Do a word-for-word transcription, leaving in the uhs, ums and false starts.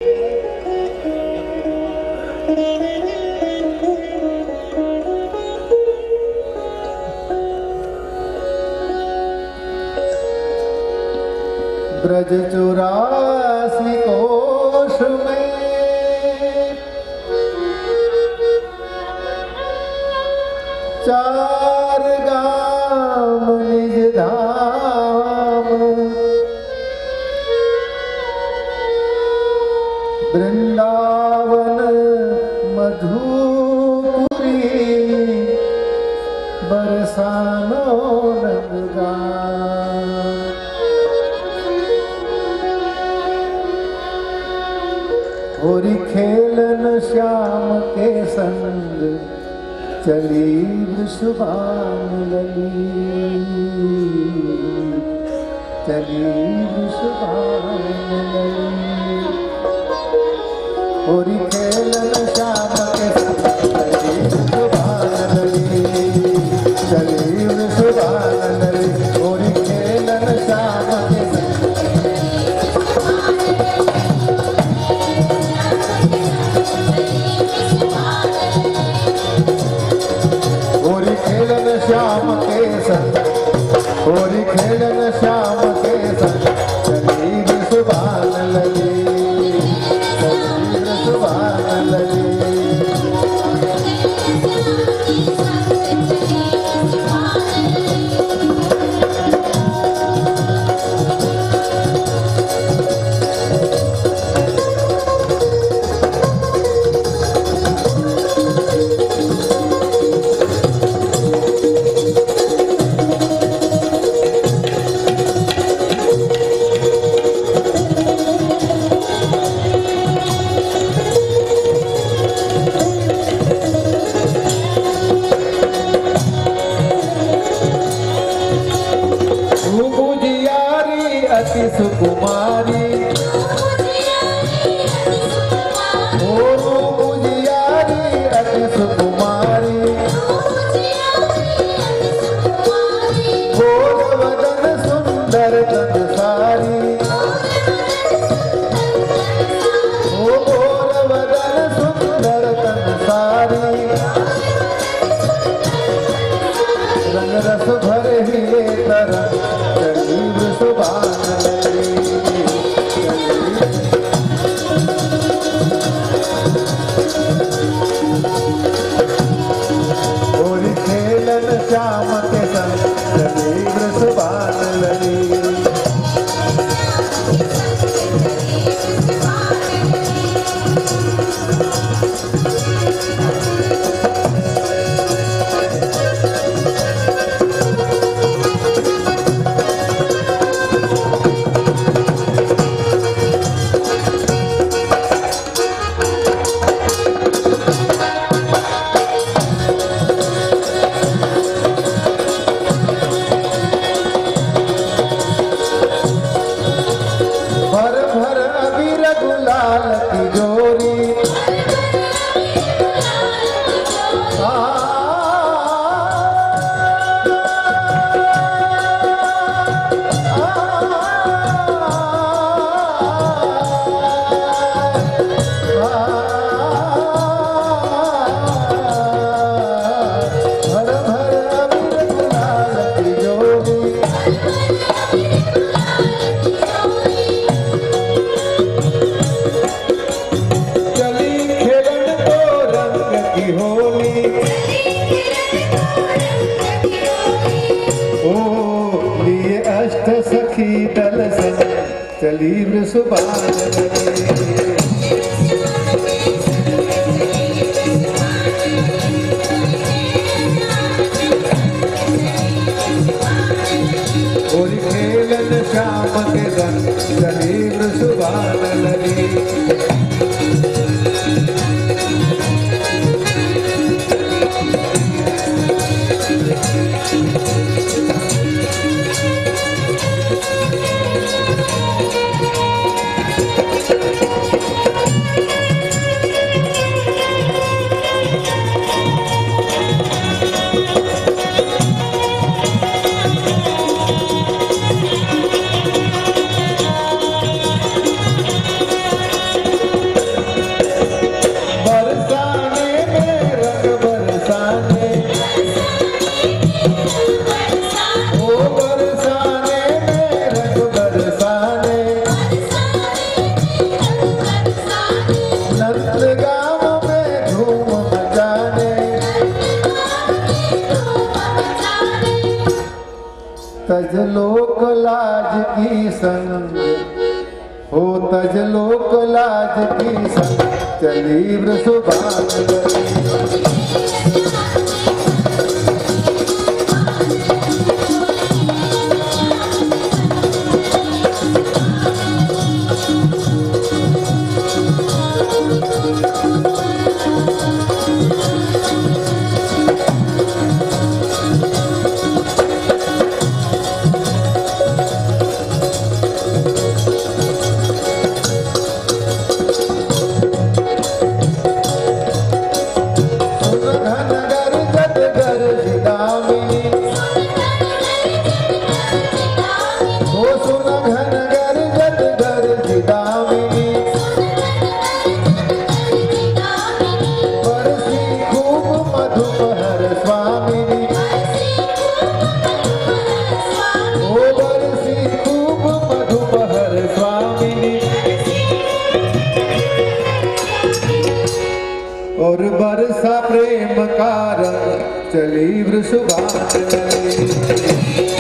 ब्रज चौरासी कोश में चार गाम निज धाम, वृंदावन मधुपुरी बरसानो नंदगाम। होरी खेलन श्याम के संग चली वृषभान लली, चली वृषभान लली। होरी खेलन श्याम के संग चली वृषभान लली, चली वृषभान लली। होरी खेलन श्याम के संग श्याम के संग, होरी खेलन श्याम के संग चली वृषभान लली, चली वृषभान लली। अति सुकुमारी ओ मुजियारी अति सुकुमारी, गोल वदन सुंदर तन सारी, ओ गोल वदन सुंदर तन सारी। रंग रस भरे हिले तरंग चली वृषभान लली, होरी खेलन श्याम के संग चली वृषभान लली। गुलाल की जोरी भर भर अबीर गुलाल की जोरी, सखी दल संग चली वृषभान लली। होरी खेलन श्याम के संग चली वृषभान लली। तज लोक लाज की संग, हो तज लोक लाज की संग, चली वृषभान नगरी। और बरसा प्रेम का रंग, चली वृषभान नगरी।